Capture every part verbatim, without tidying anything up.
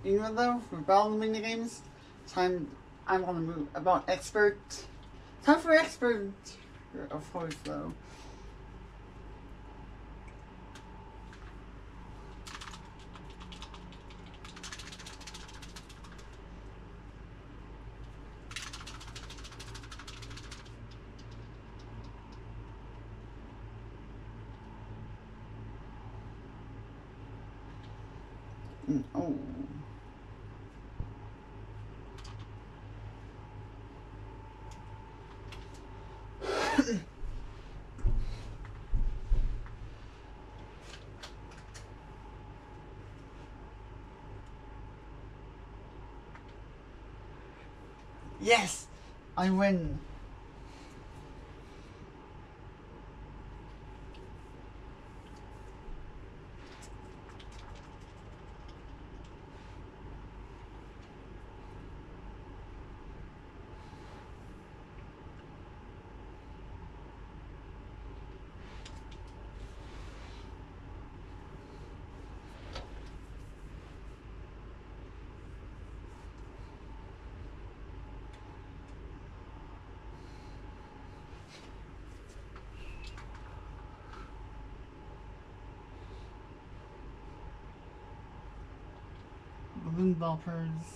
even though for battle minigames, time I'm gonna move about expert. Time for expert, of course, though. Mm, oh. Yes, I win. Balloon boppers.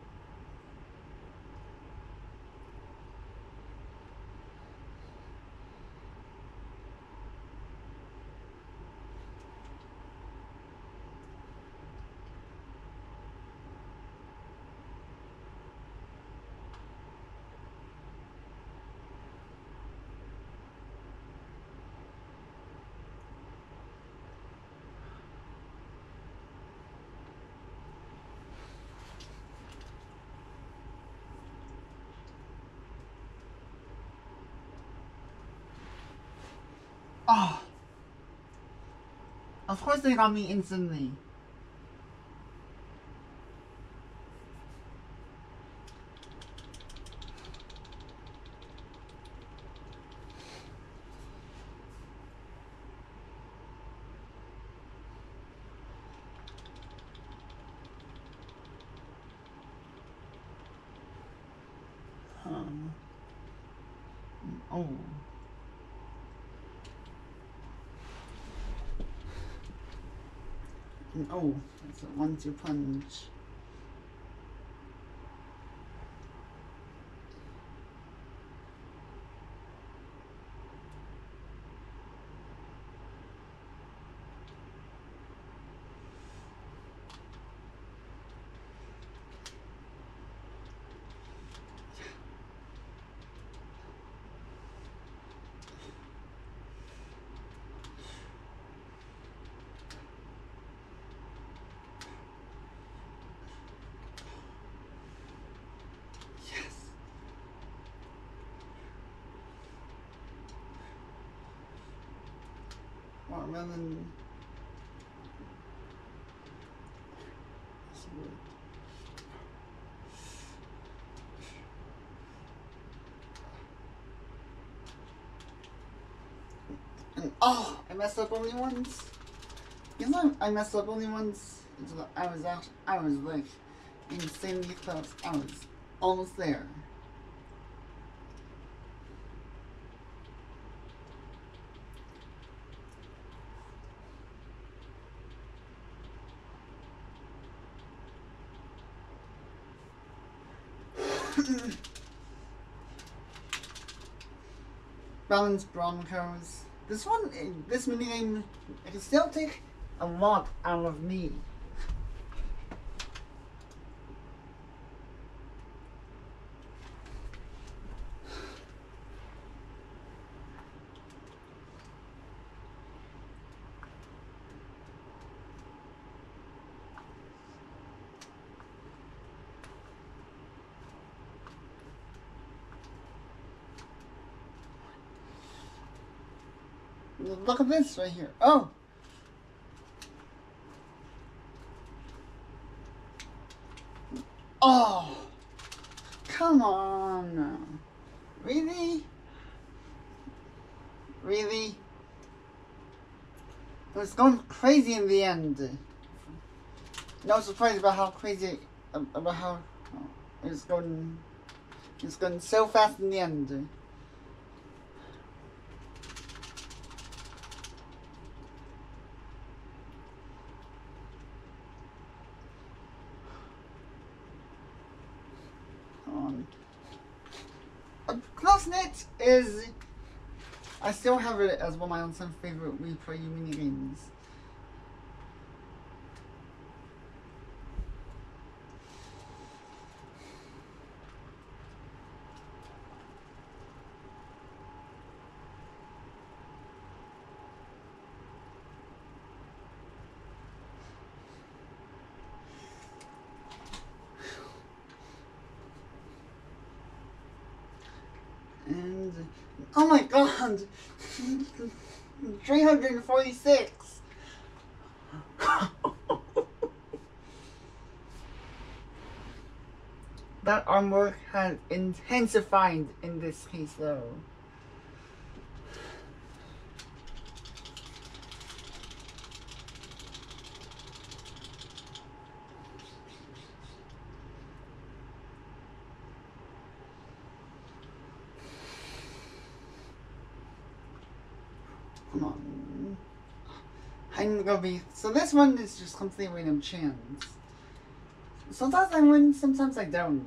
Oh, of course they got me instantly. Um. Oh. Oh, that's a one two punch. Watermelon. And oh, I messed up only once. You know, I messed up only once. I was out. I was like insanely close. I was almost there. Balanced Broncos. This one, this minigame, it can still take a lot out of me. Look at this right here. Oh! Oh! Come on! Really? Really? It was going crazy in the end. no surprise about how crazy, about how it's going, it's going so fast in the end. Um, Close Knit is, I still have it as one of my own some favorite replay minigames. And oh my god, three hundred forty-six. That armwork has intensified in this case though. Come on. I'm gonna be. So this one is just completely random chance. Sometimes I win, sometimes I don't.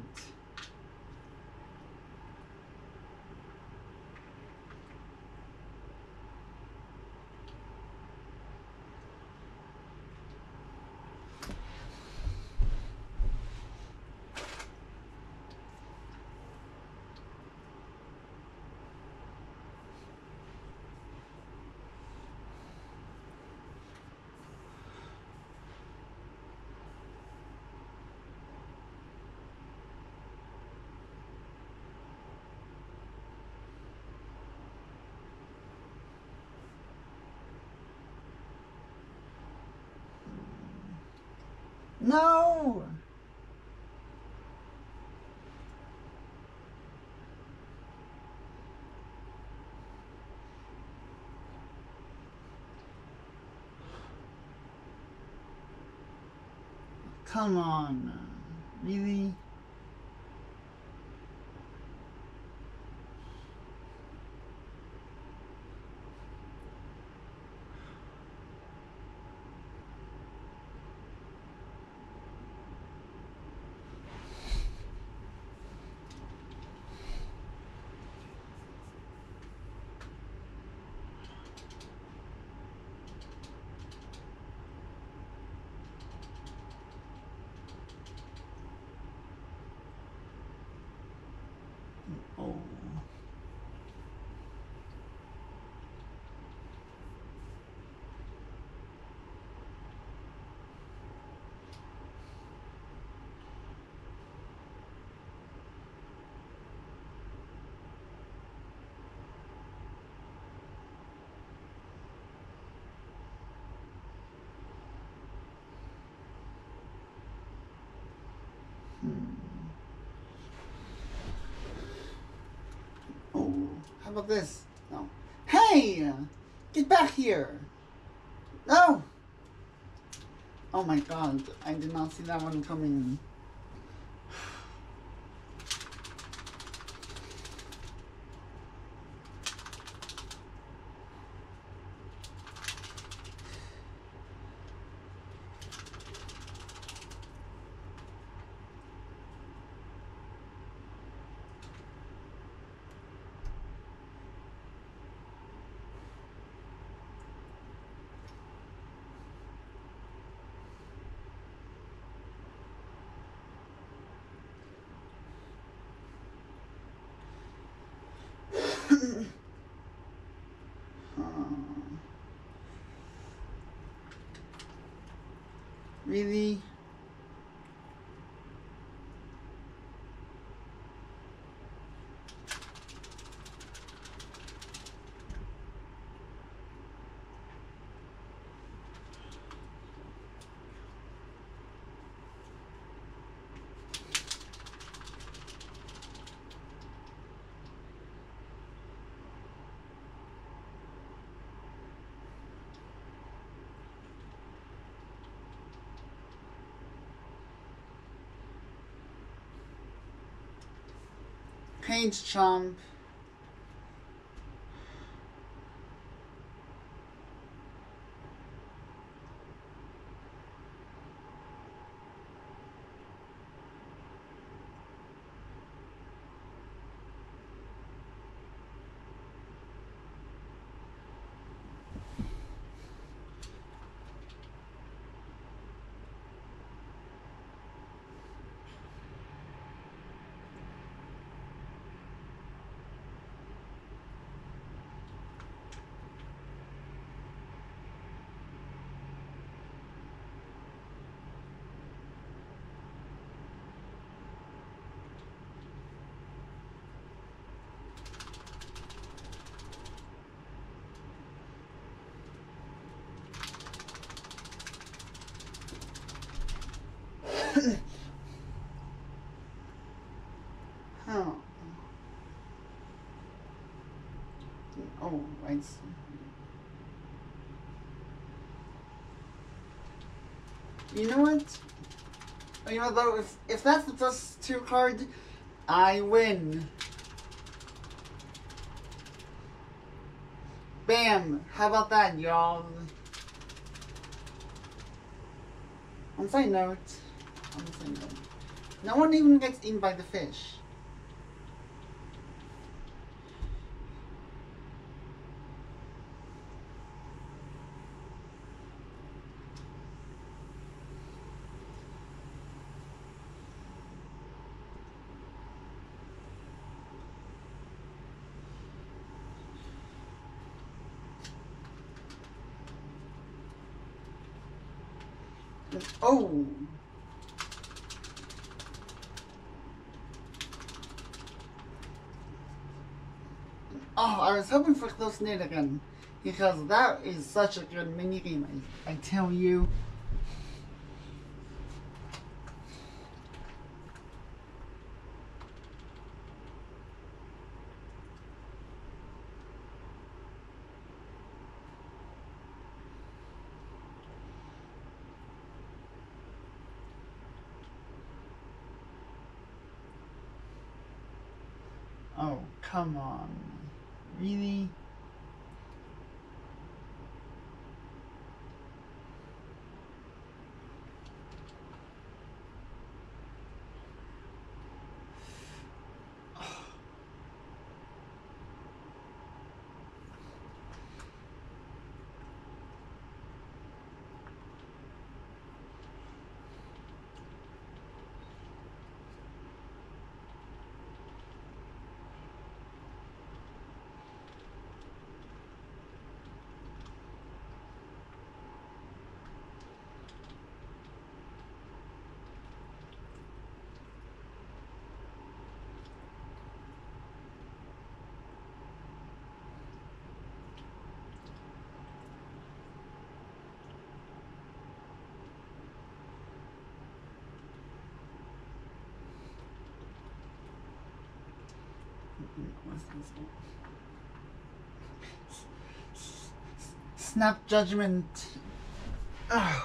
No! Come on. Really? Oh. Hmm. Oh, how about this? No. Hey! Get back here! No! Oh my god, I did not see that one coming. Really? Page Chomp. Huh. Oh, I see. You know what? You know though, if if that's the plus two card, I win. Bam! How about that, y'all? On side note, on the side note, no one even gets eaten by the fish. Oh! Oh, I was hoping for close knit again, because that is such a good minigame, I, I tell you. Oh, come on. Really? Snap Judgment. Ugh.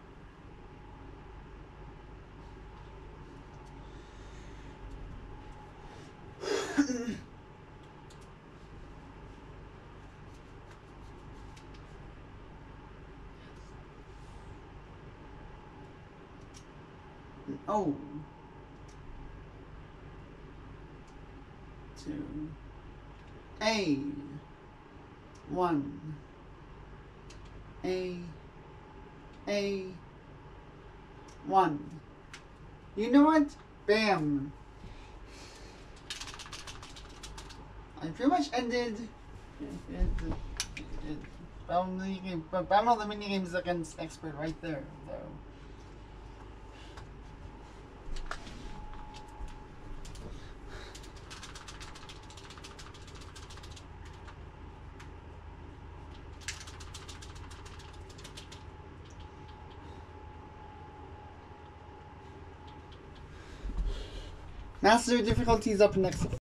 Oh. Two. A. One. A. A. One. You know what? Bam. I pretty much ended. But battle the mini games against expert right there, though. Master difficulty is up next.